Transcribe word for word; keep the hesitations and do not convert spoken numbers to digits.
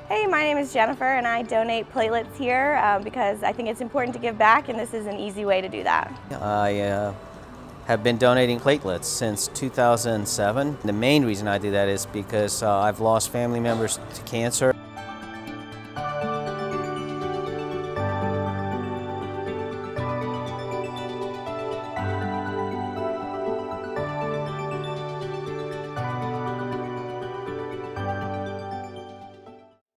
Hey, my name is Jennifer and I donate platelets here uh, because I think it's important to give back, and this is an easy way to do that. I uh, have been donating platelets since two thousand seven. The main reason I do that is because uh, I've lost family members to cancer.